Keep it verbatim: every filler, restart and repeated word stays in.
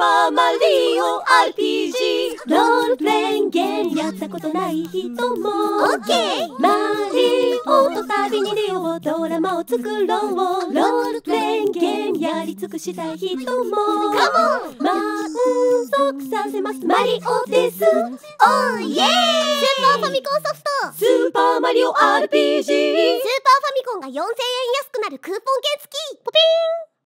パーマリオ アールピージー ロールプレインゲームやったことない人もオッケー。 マリオと旅に出よう、ドラマを作ろう、ロールプレインゲームやり尽くしたい人も満足させます、マリオです。 おーイエーイ。スーパーファミコンソフトスーパーマリオ アールピージー。 スーパーファミコンがよんせんえん安くなるクーポン券付き。ポピーン。